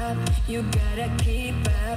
up, you gotta keep up.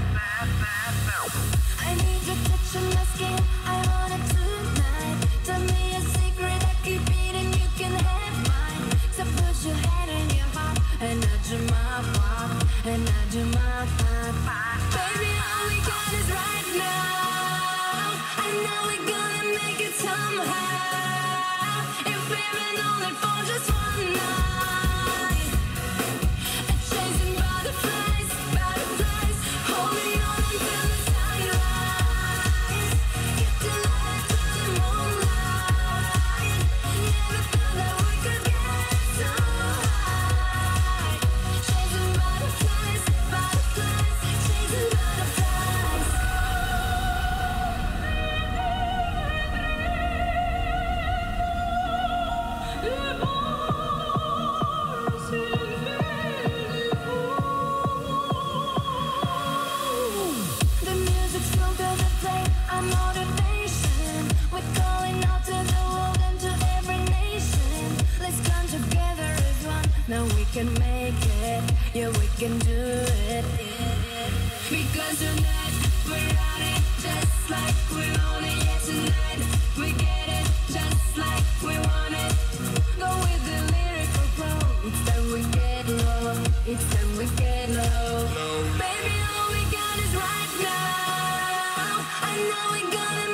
I need your touch on my skin, I want it tonight. Tell me a secret, I keep beating, you can have mine. So put your head in your heart, and I do my part, and I do my part. Baby, all we got is right now. I know we're gonna make it somehow. If we're only for just one night. Chasing butterflies, butterflies, holding on until the sunrise. Get the light to the moonlight. Never thought that we could get so high. Chasing butterflies, butterflies, chasing butterflies. The music's full to the flame, our motivation. We're calling out to the world and to every nation. Let's come together as one, now we can make it. Yeah, we can do it. Because tonight we're on it, just like we own it. Yeah, tonight we get it, just like we want it. Go with the lyrical flow. It's time we get low. It's time we get low. Baby, all we got is right now. I know we're gonna